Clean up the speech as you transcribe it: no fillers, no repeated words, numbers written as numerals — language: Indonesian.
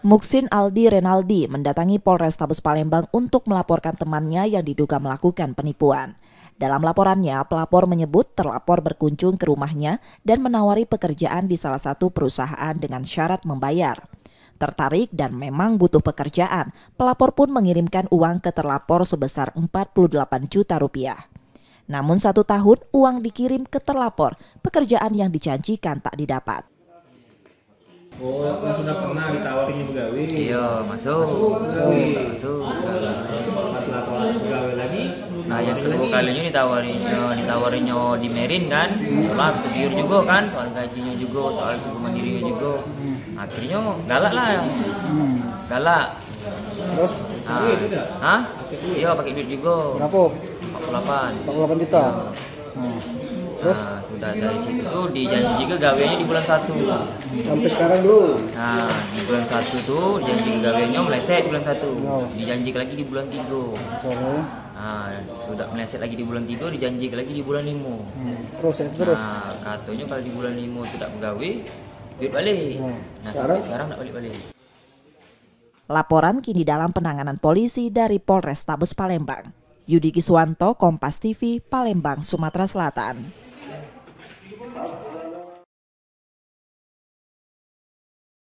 Muksin Aldi Renaldi mendatangi Polrestabes Palembang untuk melaporkan temannya yang diduga melakukan penipuan. Dalam laporannya, pelapor menyebut terlapor berkunjung ke rumahnya dan menawari pekerjaan di salah satu perusahaan dengan syarat membayar. Tertarik dan memang butuh pekerjaan, pelapor pun mengirimkan uang ke terlapor sebesar 48 juta rupiah. Namun 1 tahun uang dikirim ke terlapor, pekerjaan yang dijanjikan tak didapat. Oh, kan sudah pernah ditawarin pegawai? Iya, masuk. Pas laporan pegawai lagi? Nah, yang kedua kalinya ditawarinnya di Merin kan, soal pikir juga kan, soal gajinya juga, soal itu mandirinya juga. Akhirnya galak lah, galak. Terus? Hah? Iya, pakai duit juga. Berapa? 48. 48 juta. Terus? Nah, sudah dari situ tuh dijanji gaweannya di bulan 1. Sampai sekarang dulu. Nah, di bulan 1 tuh janji gaweannya meleset di bulan 1. Oh. Dijanji lagi di bulan 3. Sorry. Nah, sudah meleset lagi di bulan 3, dijanji lagi di bulan 5. Terus ya, terus. Nah, katanya kalau di bulan 5 tidak pegawai, duit balik. Nah, sekarang tidak balik-balik. Laporan kini dalam penanganan polisi dari Polrestabes Palembang. Yudi Kiswanto, Kompas TV, Palembang, Sumatera Selatan.